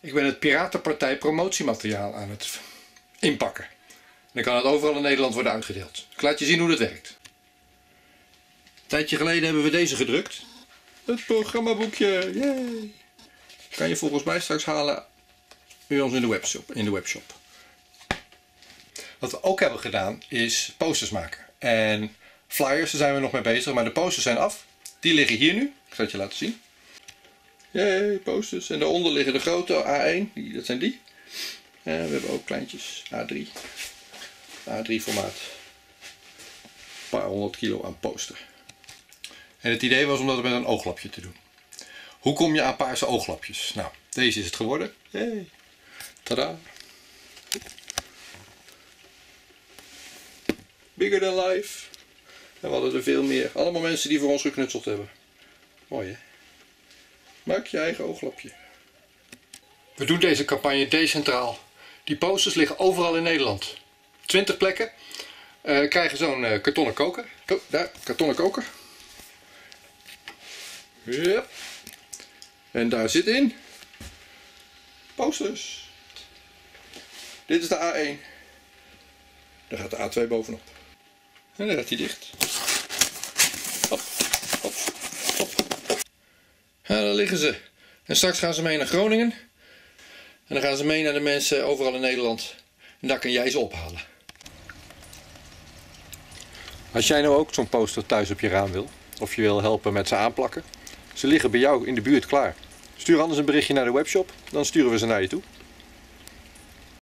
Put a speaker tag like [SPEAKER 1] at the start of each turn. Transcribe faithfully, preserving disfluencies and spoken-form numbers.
[SPEAKER 1] Ik ben het Piratenpartij promotiemateriaal aan het inpakken. En dan kan het overal in Nederland worden uitgedeeld. Ik laat je zien hoe dat werkt. Een tijdje geleden hebben we deze gedrukt. Het programmaboekje. Yay! Kan je volgens mij straks halen bij ons in de webshop. In de webshop. Wat we ook hebben gedaan is posters maken. En flyers, daar zijn we nog mee bezig. Maar de posters zijn af. Die liggen hier nu. Ik zal het je laten zien. Yay, posters. En daaronder liggen de grote A één. Die, dat zijn die. En we hebben ook kleintjes. A drie. A drie formaat. Een paar honderd kilo aan poster. En het idee was om dat met een ooglapje te doen. Hoe kom je aan paarse ooglapjes? Nou, deze is het geworden. Yay. Tada. Bigger than life. En we hadden er veel meer. Allemaal mensen die voor ons geknutseld hebben. Mooi hè? Maak je eigen ooglapje. We doen deze campagne decentraal. Die posters liggen overal in Nederland. twintig plekken. Uh, krijgen zo'n uh, kartonnen koker. Oh, daar, kartonnen koker. Ja. En daar zit in posters. Dit is de A één. Daar gaat de A twee bovenop. En dan gaat hij dicht. Hop, hop, hop, hop. Ja, daar liggen ze. En straks gaan ze mee naar Groningen. En dan gaan ze mee naar de mensen overal in Nederland. En daar kan jij ze ophalen. Als jij nou ook zo'n poster thuis op je raam wil, of je wil helpen met ze aanplakken, ze liggen bij jou in de buurt klaar. Stuur anders een berichtje naar de webshop, dan sturen we ze naar je toe.